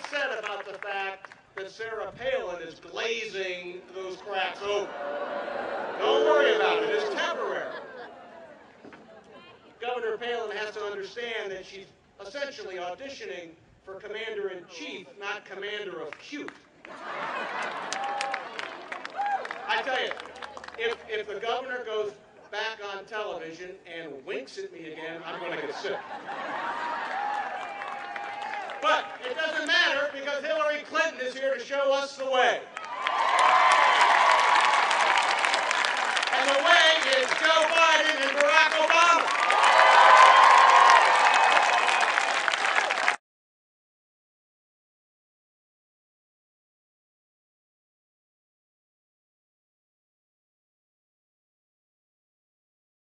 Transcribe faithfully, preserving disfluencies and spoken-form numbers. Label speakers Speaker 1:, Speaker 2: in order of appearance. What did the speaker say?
Speaker 1: upset about the fact that Sarah Palin is glazing those cracks over. Don't worry about it. It's temporary. Governor Palin has to understand that she's essentially auditioning for Commander-in-Chief, not Commander of Cute. I tell you, if, if the governor goes back on television and winks at me again, I'm going to get sick. But it doesn't matter because Hillary Clinton is here to show us the way. And the way is Joe Biden and Barack Obama.